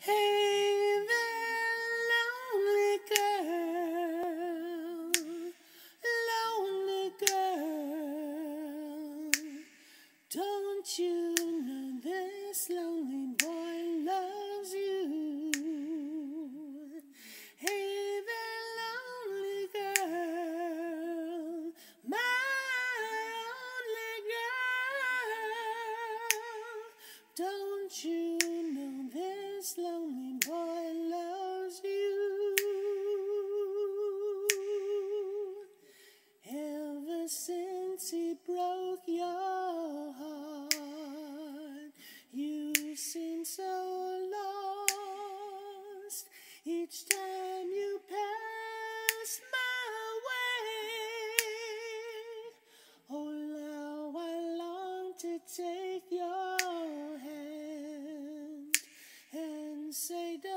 Hey there, lonely girl, lonely girl. Don't you know this lonely boy loves you? Hey there, lonely girl, my only girl. Don't you know this lonely boy loves you? Ever since he broke your heart, you seem so lost. Each time you pass my way, oh, how I long to take your hand and say,